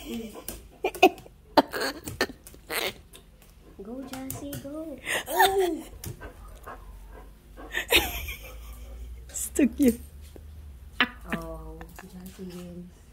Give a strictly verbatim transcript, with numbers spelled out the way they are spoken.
Go, Jassy, go. Oh. Stuck you. Oh, Jassy wins.